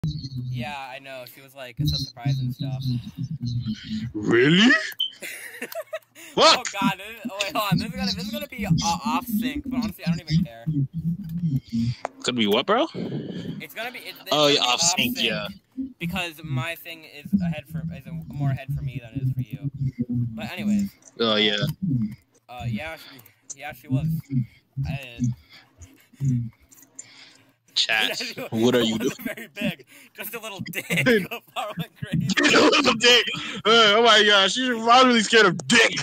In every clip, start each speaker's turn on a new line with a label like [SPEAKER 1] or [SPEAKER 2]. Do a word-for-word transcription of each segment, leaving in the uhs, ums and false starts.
[SPEAKER 1] Yeah, I know. She was like so surprised and stuff.
[SPEAKER 2] Really? What?
[SPEAKER 1] Oh god! This is, oh wait, hold on. This is gonna this is gonna be uh, off sync, but honestly, I don't even care.
[SPEAKER 2] It's gonna be what, bro?
[SPEAKER 1] It's gonna be. It's, it's
[SPEAKER 2] Oh,
[SPEAKER 1] gonna
[SPEAKER 2] yeah,
[SPEAKER 1] be
[SPEAKER 2] off
[SPEAKER 1] off
[SPEAKER 2] sync,
[SPEAKER 1] sync
[SPEAKER 2] yeah.
[SPEAKER 1] because my thing is ahead for is a, more ahead for me than it is for you. But anyways.
[SPEAKER 2] Oh yeah.
[SPEAKER 1] Uh, yeah, she, yeah, she was. I,
[SPEAKER 2] Chat. What are you doing?
[SPEAKER 1] Very big, just a little dick. Far went crazy.
[SPEAKER 2] A little dick. Uh, oh my gosh, she's really scared of dick.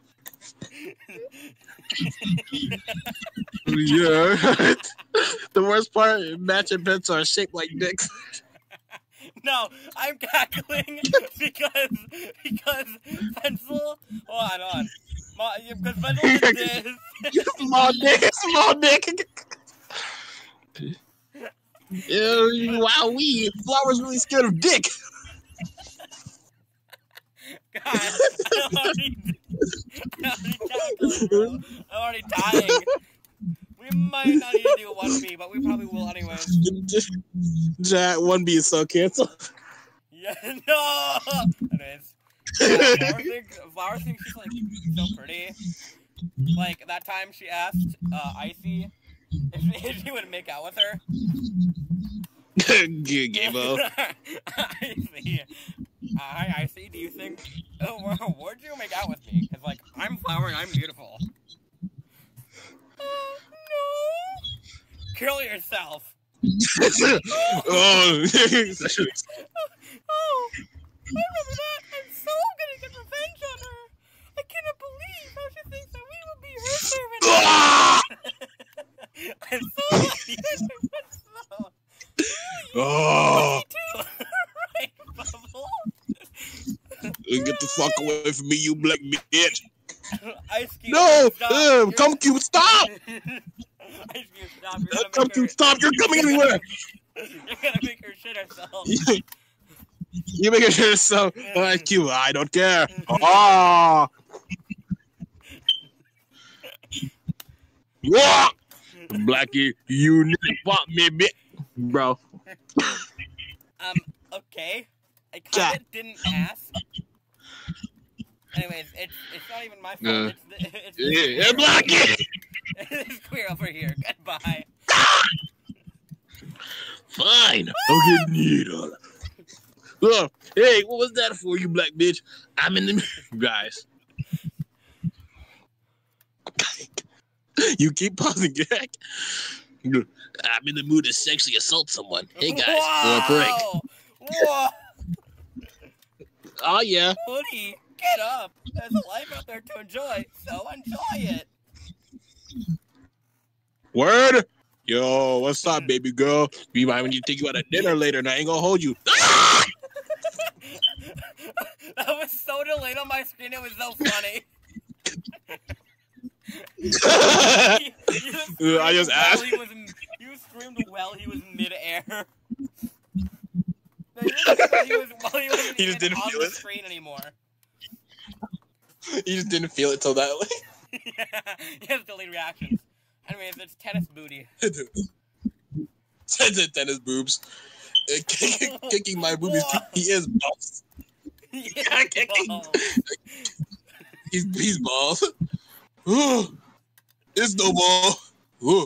[SPEAKER 2] Yeah. The worst part, matching pets are shaped like dicks.
[SPEAKER 1] No, I'm cackling because because pencil. Hold on, hold on. Ma, because pencil did this.
[SPEAKER 2] Small dick, small dick. Ew, wow, we Flower's really scared of dick.
[SPEAKER 1] God, I'm already, I'm already cackling, bro. I'm already dying. We might not need to do one B, but we probably will anyways.
[SPEAKER 2] Jack, one B is so canceled.
[SPEAKER 1] Yeah, no! Anyways. Yeah, Flower thinks, Flower thinks she's, like, so pretty. Like, that time she asked, uh, Icy if, if she would make out with her.
[SPEAKER 2] Gabo.
[SPEAKER 1] Icy. Uh, hi, Icy, do you think... Oh, well, would you make out with me? Because, like, I'm Flower and I'm beautiful. Uh, no! Kill yourself!
[SPEAKER 2] oh.
[SPEAKER 1] Oh, I remember that. I'm so gonna get revenge on her. I cannot believe how she thinks that we will be her servant. I'm so lucky. I'm so.
[SPEAKER 2] Oh.
[SPEAKER 1] Too. Right, Bubble.
[SPEAKER 2] Get the fuck away from me, you black bitch.
[SPEAKER 1] Ice Cube,
[SPEAKER 2] no,
[SPEAKER 1] stop.
[SPEAKER 2] uh, come cute, stop.
[SPEAKER 1] Ice Cube, stop. You're
[SPEAKER 2] Uh, come
[SPEAKER 1] her...
[SPEAKER 2] cute, stop. You're coming anywhere.
[SPEAKER 1] You're gonna make her shit herself.
[SPEAKER 2] You make it so. Uh, Q, I don't care. Ah. What? Blackie, you need to fuck me, bitch, bro.
[SPEAKER 1] Um. Okay. I kind of didn't ask. Anyways, it's it's not even my fault.
[SPEAKER 2] Uh,
[SPEAKER 1] it's the, it's
[SPEAKER 2] yeah, Blackie.
[SPEAKER 1] It's queer over here. Goodbye.
[SPEAKER 2] Fine. I'll get needle. Oh, hey, what was that for, you black bitch? I'm in the guys. You keep pausing, Jack. I'm in the mood to sexually assault someone. Hey guys,
[SPEAKER 1] Whoa!
[SPEAKER 2] for a prank.
[SPEAKER 1] Whoa!
[SPEAKER 2] Oh yeah.
[SPEAKER 1] Woody, get up. There's a life out there to enjoy, so enjoy it.
[SPEAKER 2] Word. Yo, what's up, baby girl? Be mind when you take you out to dinner later, and I ain't gonna hold you.
[SPEAKER 1] That was so delayed on my screen. It was so funny. you, you
[SPEAKER 2] I just asked.
[SPEAKER 1] he was, you screamed while he was mid-air. No, you while he was, while he wasn't
[SPEAKER 2] He
[SPEAKER 1] even
[SPEAKER 2] just didn't
[SPEAKER 1] on
[SPEAKER 2] feel
[SPEAKER 1] the
[SPEAKER 2] it.
[SPEAKER 1] screen anymore.
[SPEAKER 2] He just didn't feel it till that way.
[SPEAKER 1] Yeah, he has delayed reactions. Anyways, it's tennis booty.
[SPEAKER 2] Tennis boobs. Uh, kicking, kicking my boobies. He is balls.
[SPEAKER 1] Yeah,
[SPEAKER 2] kicking. He's, he's balls. Ooh, it's no ball. Ooh.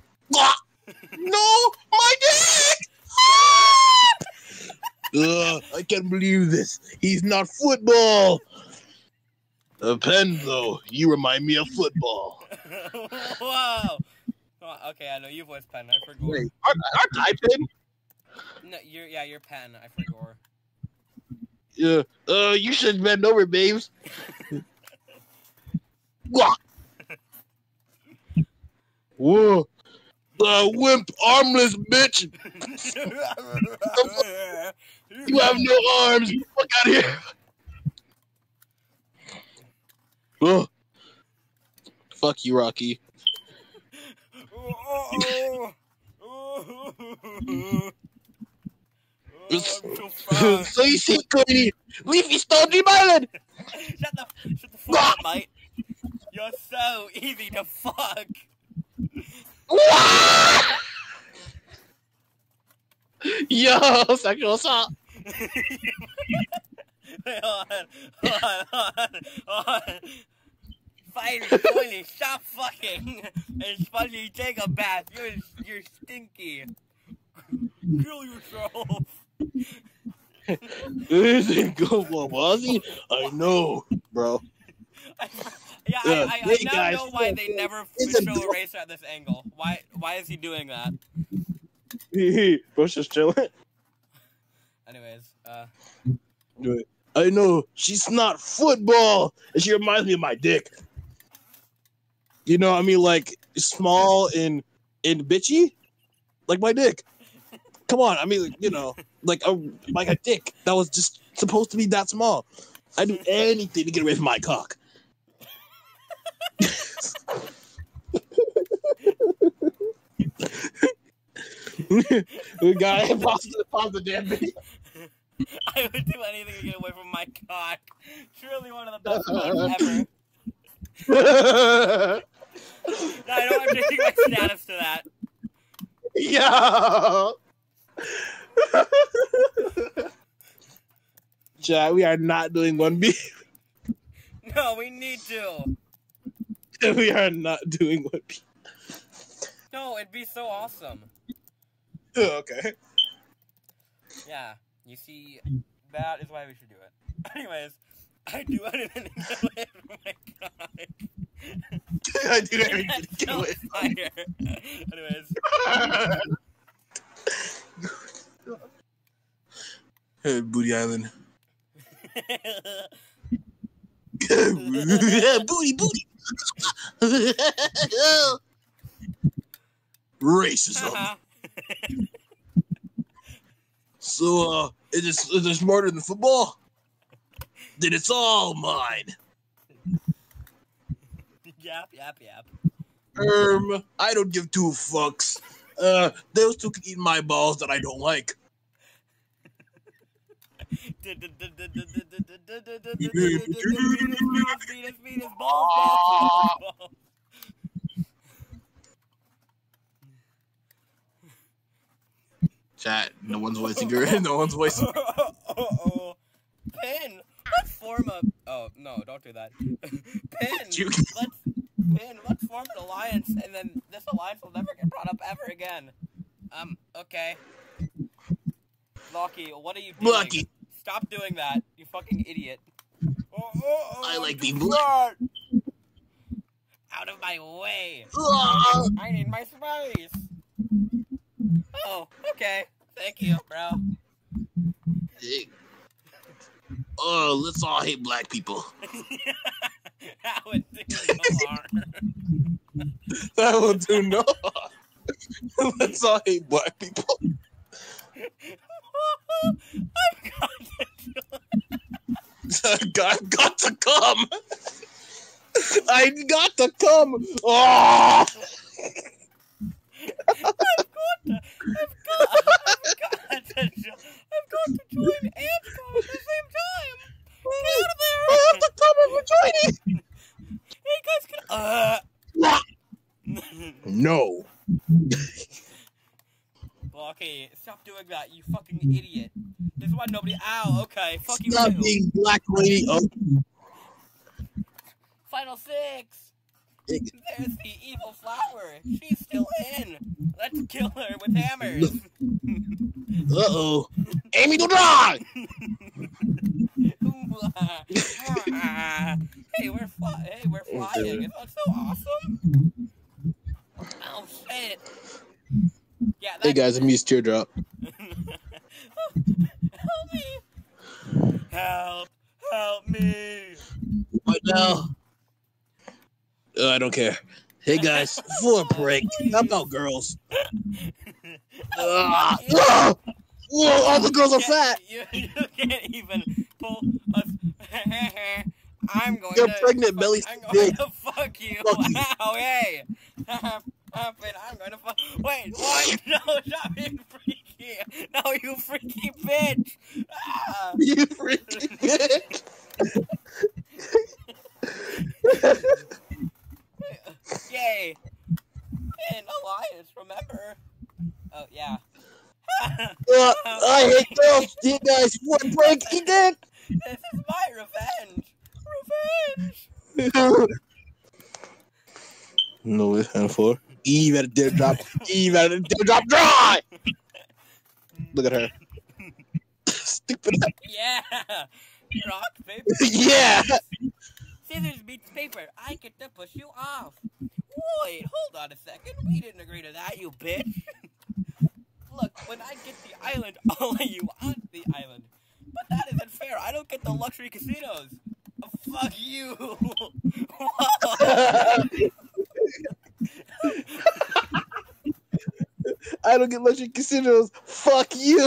[SPEAKER 2] No, my dick! Ugh, I can't believe this. He's not football. Uh, Pen, though, you remind me of football.
[SPEAKER 1] Whoa! Oh, okay, I know you voiced Pen. I forgot.
[SPEAKER 2] Wait, aren't, aren't I Pen?
[SPEAKER 1] No, you're yeah, you're Pen. I forgot.
[SPEAKER 2] Yeah. Uh, you should bend over, babes. Whoa. Uh, wimp, armless bitch. You have no arms. Fuck out of here. Oh. Fuck you, Rocky.
[SPEAKER 1] Oh,
[SPEAKER 2] So you see, Cody, Leafy stole Dream Island.
[SPEAKER 1] Shut the, shut the fuck up, mate. You're so easy to fuck.
[SPEAKER 2] Yo, sexual assault.
[SPEAKER 1] Wait, hold on, hold on, hold on, hold on. Fighter, Toilet, stop fucking. And Spongy, take a bath. You're you're stinky. Kill yourself.
[SPEAKER 2] This ain't good for Wazzy. I know, bro.
[SPEAKER 1] I, yeah,
[SPEAKER 2] Uh,
[SPEAKER 1] I, I, I
[SPEAKER 2] hey
[SPEAKER 1] now
[SPEAKER 2] guys,
[SPEAKER 1] know why they never
[SPEAKER 2] it's a
[SPEAKER 1] show
[SPEAKER 2] girl.
[SPEAKER 1] Eraser at this angle. Why why is he doing that?
[SPEAKER 2] Bro's just chilling.
[SPEAKER 1] Anyways, uh,
[SPEAKER 2] I know she's not football, and she reminds me of my dick. You know, I mean, like small and and bitchy, like my dick. Come on, I mean, like, you know, like a like a dick that was just supposed to be that small. I do anything to get away from my cock. We got it. Pause the, pause the damn video.
[SPEAKER 1] I would do anything to get away from my cock. Truly one of the best quotes ever. No, I don't have to take my status to that.
[SPEAKER 2] Yo! Chat, we are not doing one B.
[SPEAKER 1] No, we need to.
[SPEAKER 2] We are not doing one B.
[SPEAKER 1] No, it'd be so awesome.
[SPEAKER 2] Okay.
[SPEAKER 1] Yeah, you see, that is why we should do it. Anyways, I do anything to get away from my cock.
[SPEAKER 2] I do everything to get
[SPEAKER 1] So
[SPEAKER 2] away.
[SPEAKER 1] fire. Anyways.
[SPEAKER 2] Hey, Booty Island. Booty, booty. Racism. So, uh, is this, is this smarter than football? Then it's all mine.
[SPEAKER 1] Yap, yap, yap.
[SPEAKER 2] Um, I don't give two fucks. Uh, those two can eat my balls that I don't like. Chat, no one's voicing her. No one's voicing her.
[SPEAKER 1] Uh-oh. Pin, let's form a... Oh, no, don't do that. Pin, let's... Pin, let's form an alliance, and then this alliance will never get brought up ever again. Um, okay. Lucky, what are you doing?
[SPEAKER 2] Lucky.
[SPEAKER 1] Stop doing that, you fucking idiot. Oh, oh, oh,
[SPEAKER 2] I like being
[SPEAKER 1] black. Out of my way. I need, I need my space. Oh, okay. Thank you, bro.
[SPEAKER 2] Hey. Oh, let's all hate black people.
[SPEAKER 1] That would do no harm.
[SPEAKER 2] That will do no harm. Let's all hate black people. I've got to, got to come. I got to come. Oh!
[SPEAKER 1] I've got to, I've got, I've got to, I've got to join and come at the same time. Get out of there!
[SPEAKER 2] I have to come and we're joining.
[SPEAKER 1] Hey guys, can uh.
[SPEAKER 2] No.
[SPEAKER 1] Well, okay, stop doing that, you fucking idiot. This is why nobody. Ow, okay, fuck you
[SPEAKER 2] Stop
[SPEAKER 1] too.
[SPEAKER 2] being black lady. Oh.
[SPEAKER 1] Final six. There's the evil flower. She's still in. Let's kill her with hammers.
[SPEAKER 2] Uh oh. Amy, don't die!
[SPEAKER 1] Hey, we're fly. Hey, we're flying. Isn't that so awesome? Oh shit. Yeah.
[SPEAKER 2] Hey guys, I'm used teardrop.
[SPEAKER 1] Help me! Help! Help me!
[SPEAKER 2] What now? Uh, I don't care. Hey guys, for a break, how about girls? Uh, uh, whoa, all the girls are fat.
[SPEAKER 1] You, you can't even pull us. I'm going
[SPEAKER 2] You're
[SPEAKER 1] to.
[SPEAKER 2] pregnant, belly
[SPEAKER 1] I'm going
[SPEAKER 2] big.
[SPEAKER 1] to fuck you.
[SPEAKER 2] Fuck you.
[SPEAKER 1] Wow, hey. I'm going to fuck. Wait, what? No, stop being freaky. No, you freaky bitch. Ah.
[SPEAKER 2] You freaking bitch.
[SPEAKER 1] Yay. And alliance, remember? Oh, yeah.
[SPEAKER 2] Oh, you guys, what break he did?
[SPEAKER 1] This is my revenge. Revenge.
[SPEAKER 2] No, it's hand for Eve at a teardrop. Eve at a teardrop dry. Look at her. Stupid.
[SPEAKER 1] Yeah. Rock, paper.
[SPEAKER 2] Yeah.
[SPEAKER 1] Scissors beats paper. I get to push you off. Wait, hold on a second. We didn't agree to that, you bitch. Look, when I get the island, I'll let you on the island. But that isn't fair. I don't get the luxury casinos. Oh, fuck you.
[SPEAKER 2] I don't get luxury casinos. Fuck you.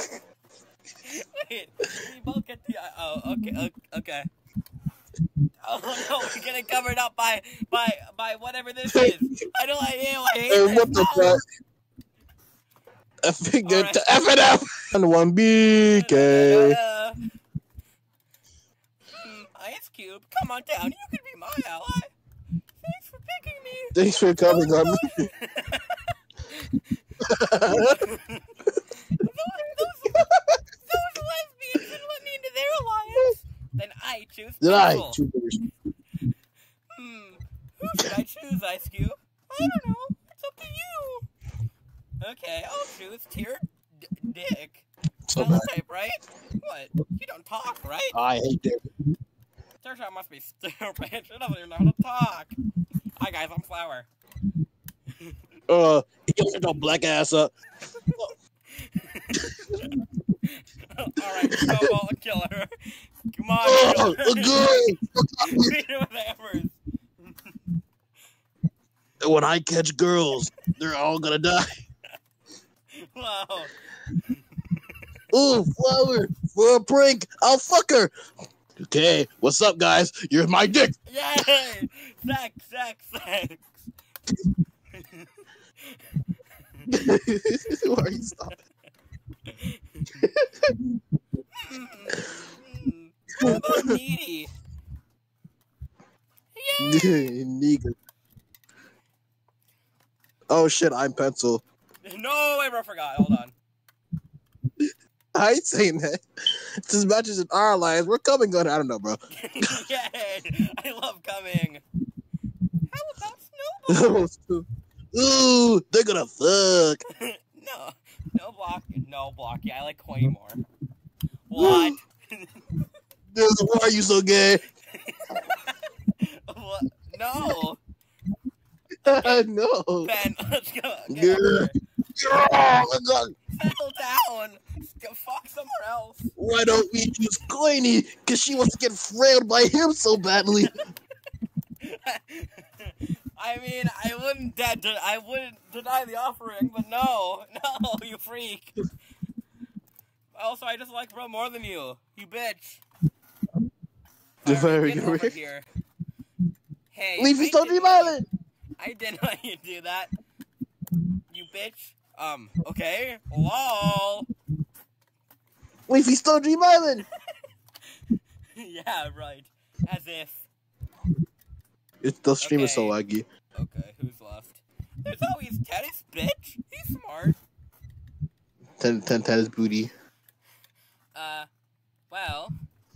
[SPEAKER 1] Wait, we both get the. Oh, okay, okay. Oh no, we're getting covered up by by by whatever this is. I don't like you. I hate
[SPEAKER 2] Hey,
[SPEAKER 1] this.
[SPEAKER 2] what the fuck? I figured
[SPEAKER 1] Right.
[SPEAKER 2] to F it up. And one B K.
[SPEAKER 1] Uh, hmm, Ice Cube, come on down. You can be my ally. Thanks for picking me.
[SPEAKER 2] Thanks for coming on me.
[SPEAKER 1] those, those, those lesbians didn't let me into their alliance. Then I choose
[SPEAKER 2] Did I?
[SPEAKER 1] Pencil.
[SPEAKER 2] choose-
[SPEAKER 1] Hmm, who should I choose, Ice Cube? I don't know. It's up to you. Okay, I'll choose Tier D Dick.
[SPEAKER 2] So
[SPEAKER 1] Spell
[SPEAKER 2] bad.
[SPEAKER 1] type, right? What? You don't talk, right?
[SPEAKER 2] I hate it.
[SPEAKER 1] Turns out must be stupid. She doesn't even know how to talk. Hi guys, I'm Flower.
[SPEAKER 2] Uh, he gets your black ass up.
[SPEAKER 1] Alright, Snowball, kill her. Come on,
[SPEAKER 2] Oh,
[SPEAKER 1] kill her.
[SPEAKER 2] good.
[SPEAKER 1] Beat her with hammers.
[SPEAKER 2] When I catch girls, they're all gonna die.
[SPEAKER 1] Wow.
[SPEAKER 2] Ooh, flower for a prank. I'll fuck her. Okay, what's up, guys? You're my dick.
[SPEAKER 1] Yay! Sex, sex, sex.
[SPEAKER 2] Why are you stopping?
[SPEAKER 1] Mm-hmm. How about needy? Yay!
[SPEAKER 2] Nigger. Oh shit, I'm pencil.
[SPEAKER 1] No, I forgot. Hold on.
[SPEAKER 2] I ain't saying that. This matches in our lives. We're coming on. I don't know, bro.
[SPEAKER 1] Yay! I love coming. How about Snowball?
[SPEAKER 2] Ooh, they're gonna fuck.
[SPEAKER 1] no, no block, no blocky. I like Coiny more. What?
[SPEAKER 2] Dude, why are you so gay?
[SPEAKER 1] What? No.
[SPEAKER 2] No.
[SPEAKER 1] Ben, let's go. Get
[SPEAKER 2] Yeah.
[SPEAKER 1] over here.
[SPEAKER 2] Yeah, let's go.
[SPEAKER 1] Settle down. Go fuck somewhere else.
[SPEAKER 2] Why don't we choose Coiny? Because she wants to get frailed by him so badly.
[SPEAKER 1] I mean, I wouldn't de- de- I wouldn't deny the offering, but no, no, you freak. Also, I just like bro more than you, you bitch.
[SPEAKER 2] The
[SPEAKER 1] Alright,
[SPEAKER 2] very
[SPEAKER 1] get over
[SPEAKER 2] good.
[SPEAKER 1] here. Hey,
[SPEAKER 2] Leafy
[SPEAKER 1] I
[SPEAKER 2] Stone
[SPEAKER 1] didn't
[SPEAKER 2] Dream
[SPEAKER 1] let you-
[SPEAKER 2] Island.
[SPEAKER 1] I didn't let you do that. You bitch. Um, okay. Lol.
[SPEAKER 2] Leafy Stone Dream Island.
[SPEAKER 1] Yeah, right. As if.
[SPEAKER 2] It's the stream is so
[SPEAKER 1] Okay.
[SPEAKER 2] laggy.
[SPEAKER 1] Okay, who's left? There's always Tennis, bitch. He's smart.
[SPEAKER 2] Ten, ten, ten is booty.
[SPEAKER 1] Uh, well.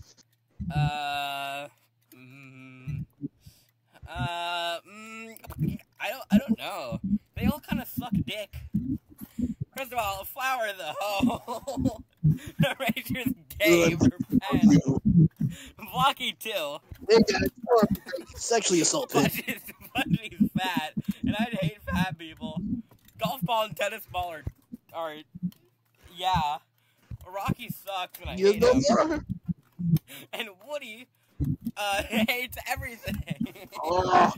[SPEAKER 1] Uh. Mm, uh. Mm, I don't. I don't know. They all kind of suck dick. First of all, Flower the hoe. Rachel's gay for pen. Blocky too.
[SPEAKER 2] They got sexually assaulted.
[SPEAKER 1] Budgie's, Budgie's fat, and I'd hate fat people. Golf ball and tennis ball are, are yeah. Rocky sucks, and I
[SPEAKER 2] You
[SPEAKER 1] hate
[SPEAKER 2] know
[SPEAKER 1] him.
[SPEAKER 2] what?
[SPEAKER 1] And Woody uh, hates everything.
[SPEAKER 2] Oh.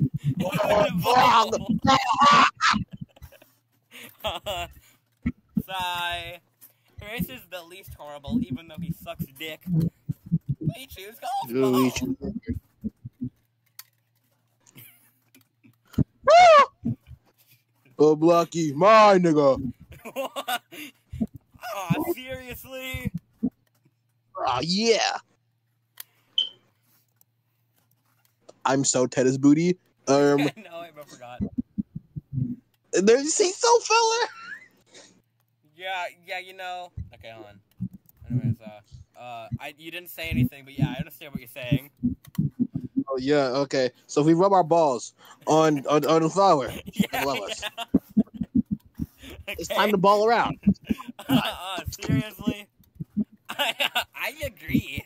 [SPEAKER 1] Sigh. Race is the least horrible, even though he sucks dick. We choose golf
[SPEAKER 2] Really
[SPEAKER 1] ball.
[SPEAKER 2] Oh, Blocky, my nigga.
[SPEAKER 1] Aw, seriously?
[SPEAKER 2] Oh, yeah. I'm so tennis booty. Um,
[SPEAKER 1] No, I forgot.
[SPEAKER 2] there's he's so filler.
[SPEAKER 1] Yeah, yeah, you know. Okay, hold on. I you didn't say anything, but yeah, I understand what you're saying.
[SPEAKER 2] Oh yeah, okay. So if we rub our balls on on, on the flour,
[SPEAKER 1] Yeah,
[SPEAKER 2] love us.
[SPEAKER 1] yeah.
[SPEAKER 2] It's
[SPEAKER 1] Okay.
[SPEAKER 2] time to ball around.
[SPEAKER 1] Uh, seriously? I I agree.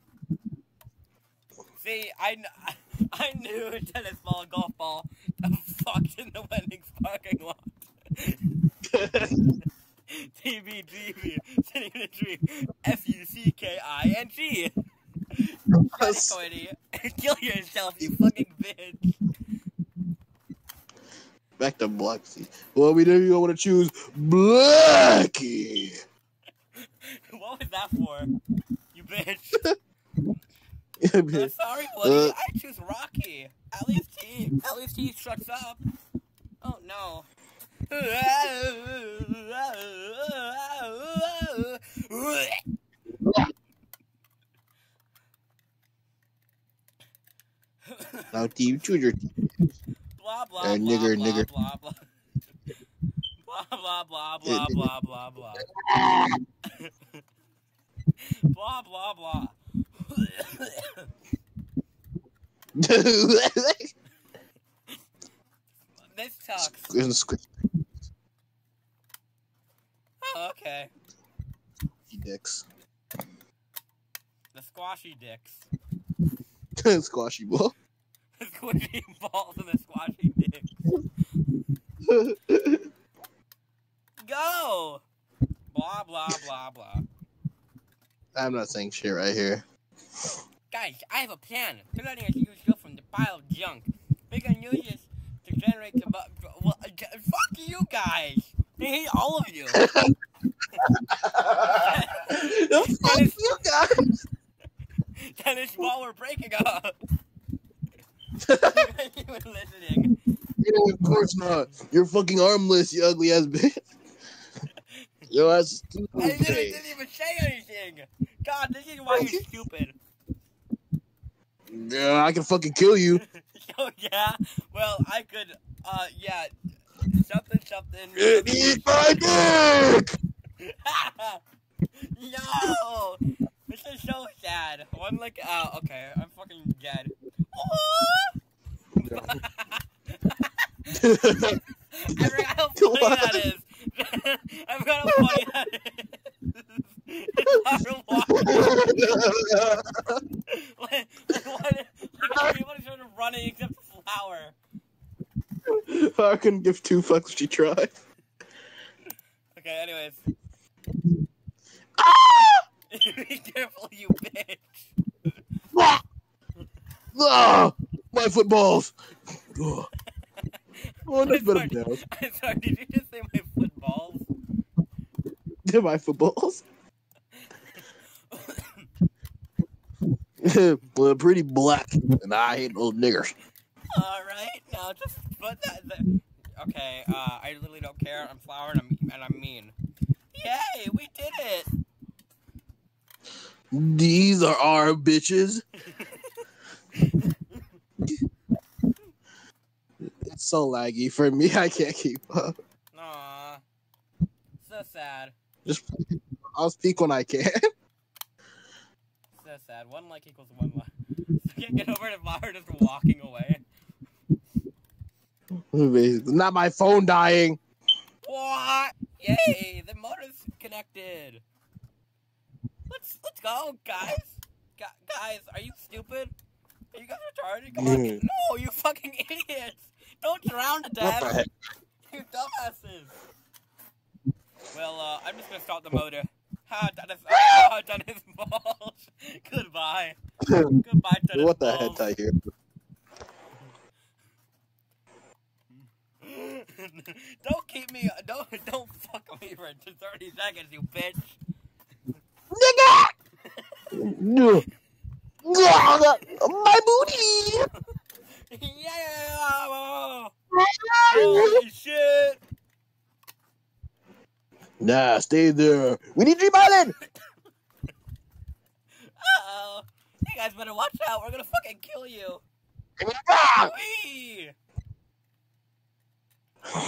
[SPEAKER 1] See, I, kn- I knew a tennis ball, golf ball, fucked in the Wendy's parking lot. T B G B, sitting in a tree, F U C K I N G. Shut it, Courtney. Kill yourself, you fucking bitch.
[SPEAKER 2] Back to Blackie. Well, we didn't even want to choose Blackie.
[SPEAKER 1] What was that for? You bitch. Uh, sorry, Woody.
[SPEAKER 2] Uh,
[SPEAKER 1] I choose Rocky. At least he, at least he shuts up. Oh no.
[SPEAKER 2] now, team, choose your team.
[SPEAKER 1] Blah blah
[SPEAKER 2] Uh,
[SPEAKER 1] blah
[SPEAKER 2] nigger,
[SPEAKER 1] blah
[SPEAKER 2] nigger.
[SPEAKER 1] blah blah. Blah blah blah blah blah blah blah. Blah blah blah. This sucks. Oh, okay.
[SPEAKER 2] Dicks.
[SPEAKER 1] The squashy dicks.
[SPEAKER 2] Squashy ball.
[SPEAKER 1] The squishy balls and the squashy dicks. Go! Blah blah blah blah.
[SPEAKER 2] I'm not saying shit right here.
[SPEAKER 1] Guys, I have a plan. Turning a huge show from the pile of junk. We're gonna use this to generate the. Well, uh, fuck you guys! I hate all of you!
[SPEAKER 2] The fuck you guys!
[SPEAKER 1] That is while we're breaking up. You guys even listening?
[SPEAKER 2] Yeah, of course not. You're fucking armless, you ugly ass bitch. Yo, that's stupid.
[SPEAKER 1] I literally didn't even say anything. God, this is why you're stupid.
[SPEAKER 2] Yeah, I can fucking kill you.
[SPEAKER 1] Oh yeah. Well, I could. Uh, yeah. Something, something.
[SPEAKER 2] Eat my dick!
[SPEAKER 1] No. This is so sad. One like. Oh, okay. I'm fucking dead. I forgot how funny that is. I forgot how funny that is. Like, like, what, like everybody's sort of running except Flower.
[SPEAKER 2] I couldn't give two fucks if she tried.
[SPEAKER 1] Okay, anyways.
[SPEAKER 2] Ah!
[SPEAKER 1] Be careful, you bitch.
[SPEAKER 2] Ah! My footballs! Oh, oh that's better than that.
[SPEAKER 1] I'm sorry, did you just say my footballs?
[SPEAKER 2] My footballs? Well, pretty black, and I hate old niggers.
[SPEAKER 1] Alright, now just put that there. Okay, uh, I literally don't care. I'm Flower and I'm, and I'm mean. Yay, we did it!
[SPEAKER 2] These are our bitches. It's so laggy for me. I can't keep up.
[SPEAKER 1] Aww. So sad.
[SPEAKER 2] Just I'll speak when I can.
[SPEAKER 1] So sad. One like equals one like. So can't get over to Flower just walking away.
[SPEAKER 2] Not my phone dying.
[SPEAKER 1] What? Yay! The motor's connected. Let's let's go, guys. Gu guys, are you stupid? Are you guys retarded? Come on.
[SPEAKER 2] Mm.
[SPEAKER 1] No, you fucking idiots! Don't drown to death.
[SPEAKER 2] What the heck?
[SPEAKER 1] You dumbasses. Well, uh, I'm just gonna start the motor. Ha, done his, oh, done his balls. Goodbye. Goodbye, done his
[SPEAKER 2] What the
[SPEAKER 1] balls.
[SPEAKER 2] heck I hear?
[SPEAKER 1] Don't keep me. Don't don't fuck me for thirty seconds, you bitch.
[SPEAKER 2] Nigga! My booty!
[SPEAKER 1] Yeah! Holy shit!
[SPEAKER 2] Nah, stay there. We need Dream Island!
[SPEAKER 1] Uh-oh. You guys better watch out. We're gonna fucking kill you. Whee!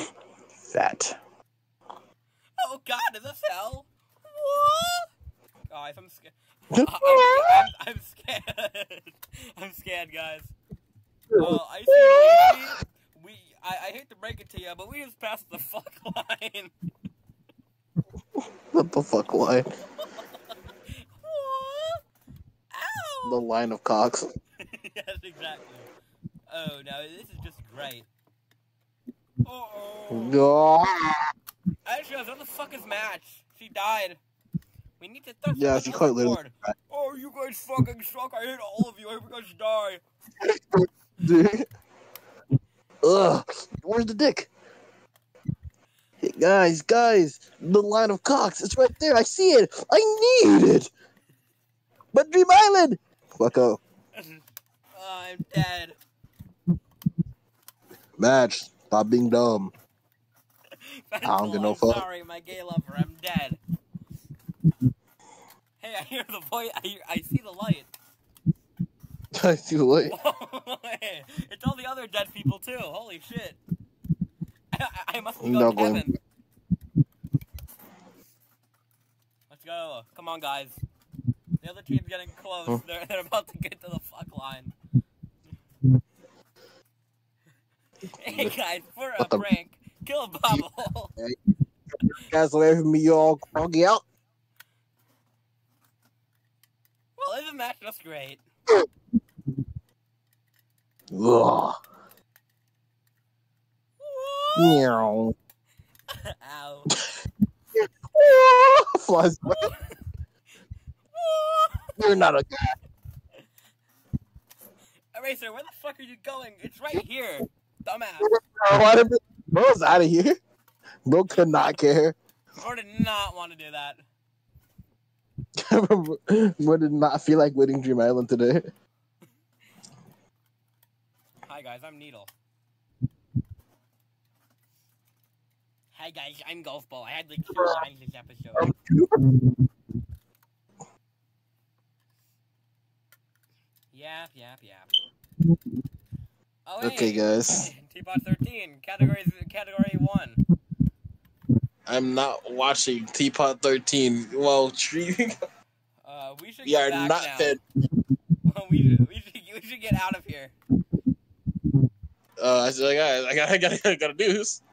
[SPEAKER 2] Fat.
[SPEAKER 1] Oh god, is this hell? What? Guys, I'm scared. I'm, I'm, I'm scared. I'm scared, guys. Well, I see Luigi. We, I, I hate to break it to you, but we just passed the fuck line.
[SPEAKER 2] What the fuck line?
[SPEAKER 1] Ow!
[SPEAKER 2] The line of cocks.
[SPEAKER 1] Yes, exactly. Oh, no, this is just great. Uh-oh.
[SPEAKER 2] No.
[SPEAKER 1] Actually, what the fuck is Match? She died. We need to throw
[SPEAKER 2] Yeah, she quite literally.
[SPEAKER 1] Oh, you guys fucking suck. I hate all of you. I hope you guys die.
[SPEAKER 2] Dude. Ugh. Where's the dick? Hey, guys, guys. The line of cocks. It's right there. I see it. I need it. But Dream Island. Fuck up.
[SPEAKER 1] Oh, I'm dead.
[SPEAKER 2] Match. Stop being dumb.
[SPEAKER 1] I
[SPEAKER 2] don't give no
[SPEAKER 1] I'm
[SPEAKER 2] fuck.
[SPEAKER 1] Sorry, my gay lover. I'm dead. Hey, I hear the voice. I hear, I see the light.
[SPEAKER 2] I see the light.
[SPEAKER 1] It's all the other dead people too. Holy shit! I, I must be
[SPEAKER 2] No,
[SPEAKER 1] going to
[SPEAKER 2] Glenn.
[SPEAKER 1] heaven. Let's go. Come on, guys. The other team's getting close.
[SPEAKER 2] Huh?
[SPEAKER 1] They're, they're about to get to the fuck line. Hey guys, for a
[SPEAKER 2] What the-
[SPEAKER 1] prank, kill a bubble.
[SPEAKER 2] Guys, away from me, you all groggy out.
[SPEAKER 1] Well, isn't that just great?
[SPEAKER 2] Ugh. Meow.
[SPEAKER 1] Ow.
[SPEAKER 2] Flies away. You're not a guy.
[SPEAKER 1] Eraser, where the fuck are you going? It's right here. Dumbass.
[SPEAKER 2] Why did Bro's out of here? Bro could not care.
[SPEAKER 1] Bro did not want to do that.
[SPEAKER 2] Bro did not feel like winning Dream Island today.
[SPEAKER 1] Hi guys, I'm Needle. Hi guys, I'm Golf Ball. I had like two lines this episode. Yap, yap, yap. Oh, hey.
[SPEAKER 2] Okay, guys.
[SPEAKER 1] Teapot thirteen, category category one.
[SPEAKER 2] I'm not watching Teapot thirteen while treating.
[SPEAKER 1] Uh, we should
[SPEAKER 2] We
[SPEAKER 1] get
[SPEAKER 2] are
[SPEAKER 1] back
[SPEAKER 2] not
[SPEAKER 1] now.
[SPEAKER 2] fed.
[SPEAKER 1] we, we, should, we should get out of here.
[SPEAKER 2] Uh, I said, guys, I got, I got, I got to do this.